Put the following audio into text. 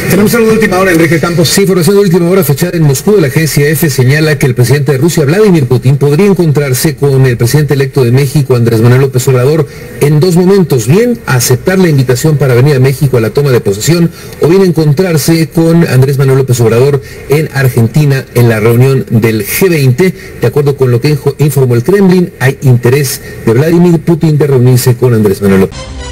Tenemos algo de última hora, Enrique Campos. Sí, información de última hora fechada en Moscú. La agencia EFE señala que el presidente de Rusia, Vladimir Putin, podría encontrarse con el presidente electo de México, Andrés Manuel López Obrador, en dos momentos. Bien, aceptar la invitación para venir a México a la toma de posesión, o bien encontrarse con Andrés Manuel López Obrador en Argentina en la reunión del G20. De acuerdo con lo que informó el Kremlin, hay interés de Vladimir Putin de reunirse con Andrés Manuel López.